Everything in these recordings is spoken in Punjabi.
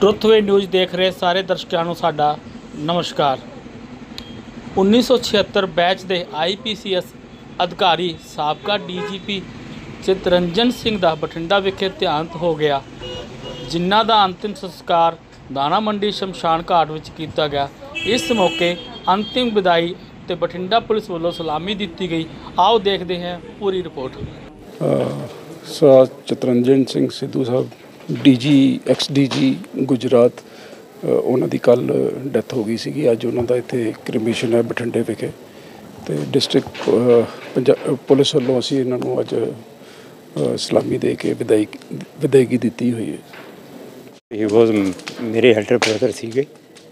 ਟਰੁੱਥਵੇ ਨਿਊਜ਼ ਦੇਖ ਰਹੇ ਸਾਰੇ ਦਰਸ਼ਕਾਂ ਨੂੰ ਸਾਡਾ ਨਮਸਕਾਰ। 1976 ਬੈਚ ਦੇ IPCS ਅਧਿਕਾਰੀ ਸਾਬਕਾ DGP ਚਿਤਰੰਜਨ ਸਿੰਘ ਦਾ ਬਠਿੰਡਾ ਵਿਖੇ ਦੇਹਾਂਤ ਹੋ ਗਿਆ, ਜਿਨ੍ਹਾਂ ਦਾ ਅੰਤਿਮ ਸੰਸਕਾਰ ਦਾਣਾ ਮੰਡੀ ਸ਼ਮਸ਼ਾਨ ਘਾਟ ਵਿੱਚ ਕੀਤਾ ਗਿਆ। ਇਸ ਮੌਕੇ ਅੰਤਿਮ ਵਿਦਾਈ ਤੇ ਬਠਿੰਡਾ ਪੁਲਿਸ ਵੱਲੋਂ ਸਲਾਮੀ ਦਿੱਤੀ गई। आओ देखते हैं पूरी report. Chitranjan Singh Sidhu Sahib DG ex-DG Gujarat, ਉਹਨਾਂ ਦੀ ਕੱਲ੍ਹ ਡੈਥ ਹੋ ਗਈ ਸੀਗੀ। ਅੱਜ ਉਹਨਾਂ ਦਾ ਇੱਥੇ ਕ੍ਰਿਮੇਸ਼ਨ ਹੈ ਬਠਿੰਡੇ ਵਿਖੇ, ਅਤੇ ਡਿਸਟ੍ਰਿਕਟ ਪੁਲਿਸ ਵੱਲੋਂ ਅਸੀਂ ਇਹਨਾਂ ਨੂੰ ਅੱਜ ਸਲਾਮੀ ਦੇ ਕੇ ਵਿਦਾਇਗੀ ਦਿੱਤੀ ਹੋਈ ਹੈ। ਇਹ ਵਾਜ਼ ਮੇਰੇ ਹੈਲਡਰ ਬ੍ਰਦਰ ਸੀਗੇ।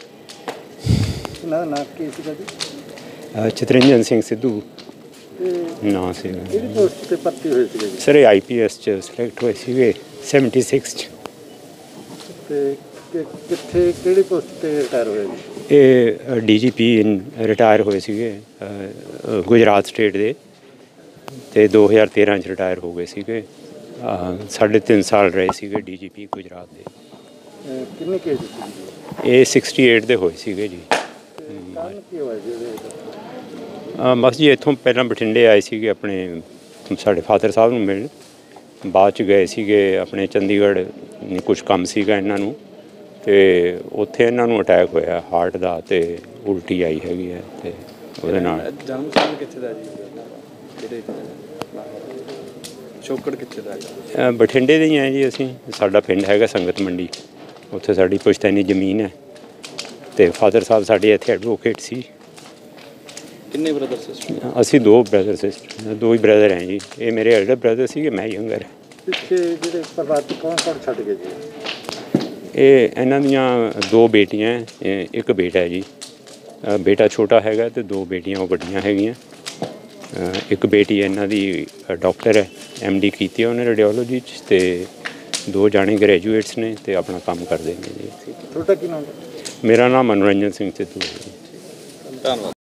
ਨਾ ਕੀ ਸੀਗਾ ਜੀ? ਚਿਤਰੰਜਨ ਸਿੰਘ ਸਿੱਧੂ ਨਾਂ ਸੀਗਾ। ਕਿਹੜੀ ਪੋਸਟ ਤੇ ਭਰਤੀ ਹੋਏ ਸੀਗੇ ਜੀ? ਸਰ ਇਹ IPS 'ਚ ਸਿਲੈਕਟ ਹੋਏ ਸੀਗੇ 76 'ਚ। ਤੇ ਕਿੱਥੇ ਕਿਹੜੀ ਪੋਸਟ ਤੇ ਰਿਟਾਇਰ ਹੋਏ ਜੀ? ਇਹ DGP ਰਿਟਾਇਰ ਹੋਏ ਸੀਗੇ ਗੁਜਰਾਤ ਸਟੇਟ ਦੇ, ਅਤੇ 2013 'ਚ ਰਿਟਾਇਰ ਹੋ ਗਏ ਸੀਗੇ। 3.5 ਸਾਲ ਰਹੇ ਸੀਗੇ DGP ਗੁਜਰਾਤ ਦੇ। ਕਿੰਨੇ ਕੇਸ ਸੀ? ਇਹ 68 ਦੇ ਹੋਏ ਸੀਗੇ ਜੀ। ਕਾਰਨ ਕੀ ਹੋਇਆ ਜੀ? ਬਸ ਜੀ ਇੱਥੋਂ ਪਹਿਲਾਂ ਬਠਿੰਡੇ ਆਏ ਸੀਗੇ ਆਪਣੇ ਸਾਡੇ ਫਾਦਰ ਸਾਹਿਬ ਨੂੰ ਮਿਲਣ, ਬਾਅਦ 'ਚ ਗਏ ਸੀਗੇ ਆਪਣੇ ਚੰਡੀਗੜ੍ਹ, ਕੁਛ ਕੰਮ ਸੀਗਾ ਇਹਨਾਂ ਨੂੰ, ਅਤੇ ਉੱਥੇ ਇਹਨਾਂ ਨੂੰ ਅਟੈਕ ਹੋਇਆ ਹਾਰਟ ਦਾ, ਅਤੇ ਉਲਟੀ ਆਈ ਹੈਗੀ ਹੈ, ਅਤੇ ਉਹਦੇ ਨਾਲ। ਜਨਮ ਸਥਾਨ ਕਿੱਥੇ ਦਾ ਜੀ? ਕਿਹੜੇ ਸ਼ੋਕੜ ਕਿੱਥੇ ਦਾ? ਬਠਿੰਡੇ ਦੇ ਹੀ ਹਾਂ ਜੀ ਅਸੀਂ। ਸਾਡਾ ਪਿੰਡ ਹੈਗਾ ਸੰਗਤ ਮੰਡੀ, ਉੱਥੇ ਸਾਡੀ ਪੁਸ਼ਤੈਨੀ ਜ਼ਮੀਨ ਹੈ, ਅਤੇ ਫਾਦਰ ਸਾਹਿਬ ਸਾਡੇ ਇੱਥੇ ਐਡਵੋਕੇਟ ਸੀ। ਕਿੰਨੇ ਬ੍ਰਦਰ ਸਿਸਟਰ? ਅਸੀਂ 2 ਬ੍ਰਦਰ ਸਿਸਟਰ, 2 ਹੀ ਬ੍ਰਦਰ ਹੈ ਜੀ। ਇਹ ਮੇਰੇ ਐਲਡਰ ਬ੍ਰਦਰ ਸੀਗੇ, ਮੈਂ ਯੰਗਰ ਹੈ। ਪਿੱਛੇ ਜਿਹੜੇ ਪਰਿਵਾਰ 'ਚ ਕੌਣ ਛੱਡ ਗਏ ਜੀ? ਇਹ ਇਹਨਾਂ ਦੀਆਂ 2 ਬੇਟੀਆਂ, ਇੱਕ ਬੇਟਾ ਹੈ ਜੀ। ਬੇਟਾ ਛੋਟਾ ਹੈਗਾ ਅਤੇ 2 ਬੇਟੀਆਂ ਉਹ ਵੱਡੀਆਂ ਹੈਗੀਆਂ। ਇੱਕ ਬੇਟੀ ਇਹਨਾਂ ਦੀ ਡਾਕਟਰ ਹੈ, MD ਕੀਤੀ ਹੈ ਉਹਨੇ ਰੇਡੀਓਲੋਜੀ 'ਚ, ਅਤੇ 2 ਜਾਣੇ ਗ੍ਰੈਜੂਏਟਸ ਨੇ ਅਤੇ ਆਪਣਾ ਕੰਮ ਕਰਦੇ ਨੇ ਜੀ। ਤੁਹਾਡਾ ਕੀ ਨਾਮ? ਮੇਰਾ ਨਾਮ ਮਨੋਰੰਜਨ ਸਿੰਘ ਸਿੱਧੂ ਹੈ ਜੀ। ਧੰਨਵਾਦ।